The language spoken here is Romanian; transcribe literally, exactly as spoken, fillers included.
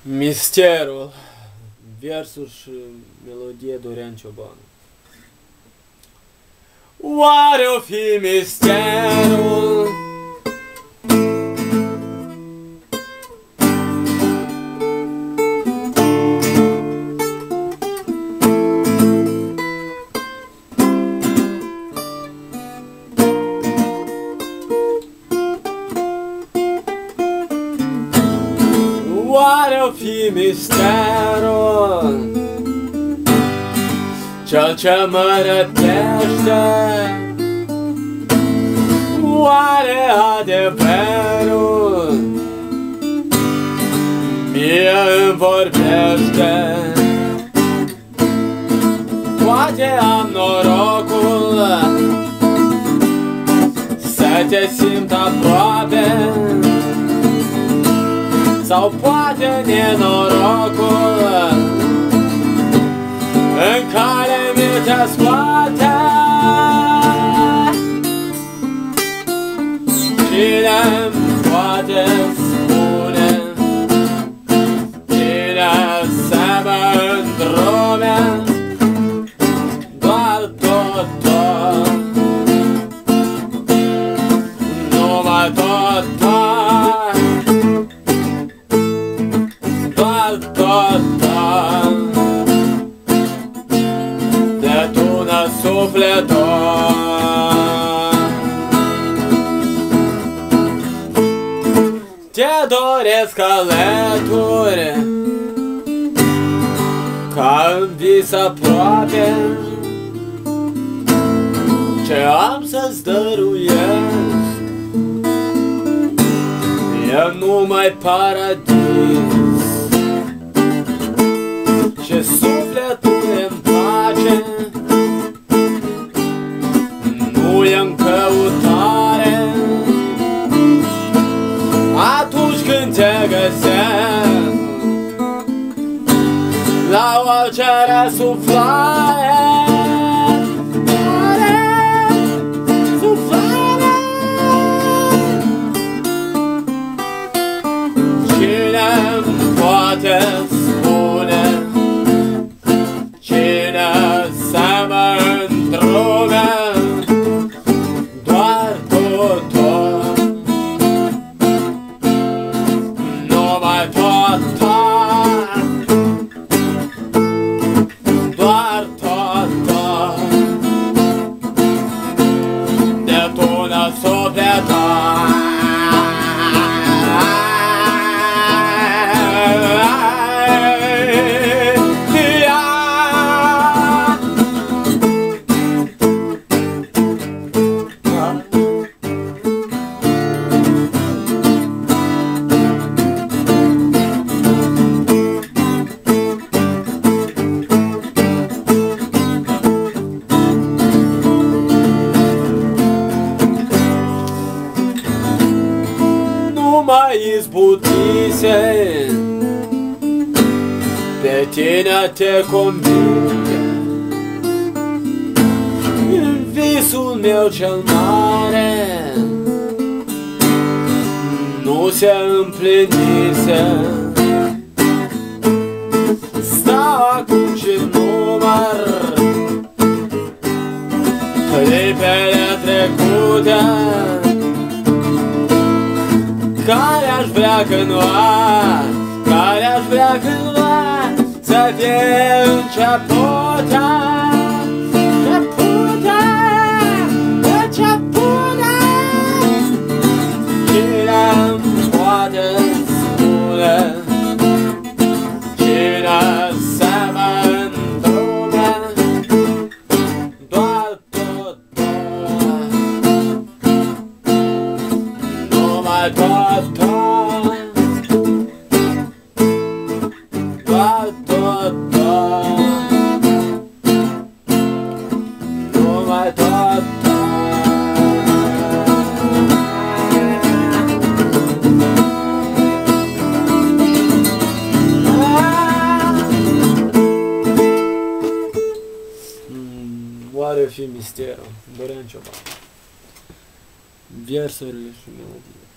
Misterul, versuri și melodie Dorian Ciobanu. Oare-o fi misterul? Oare-o fi misterul cel ce mă răpește? Oare adevărul mie îmi vorbește? Poate am norocul să te simt aproape, sau poate nenorocul în care mi te scoate. Cine-mi poate spune, cine se mă îndrume? Doar tot, tot, numai tot, tot, doar tot, tot, de tună sufletul. Te doresc alături, ca în vis aproape, ce am să-ți dăruiesc e numai paradis. Și sufletul în pace nu e în căutare. Atunci când te găsesc la orice răsuflare, cine-mi poate spune, cine să mă îndrume? Doar tot, tot, numai tot, tot, doar tot, tot, de tună sufletul. Mai izbutise, pe tine te convinge. În visul meu cel mare nu se împlinise. Stau acum și număr clipele trecute, care aș vrea cândva, care aș vrea cândva să fie începută, începută, începută. Cine-mi poate spune, cine să mă îndrume? Doar tot, tot, numai tot, tot, doar tot, tot, numai tot, tot. Oare fi misterul? Dorian Ciobanu. Versurile și melodie.